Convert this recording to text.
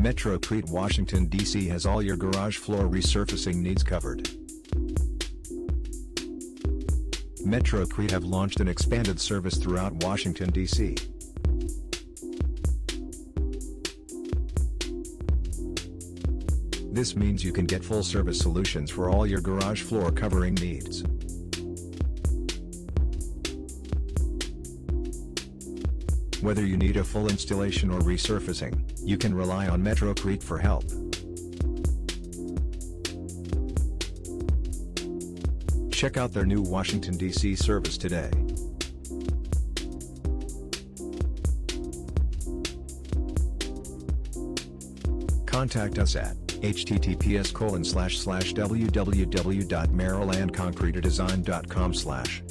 Metrocrete Washington, D.C. has all your garage floor resurfacing needs covered. Metrocrete have launched an expanded service throughout Washington, D.C. This means you can get full service solutions for all your garage floor covering needs. Whether you need a full installation or resurfacing, you can rely on Metrocrete for help. Check out their new Washington, D.C. service today. Contact us at https://www.marylandconcretedesign.com/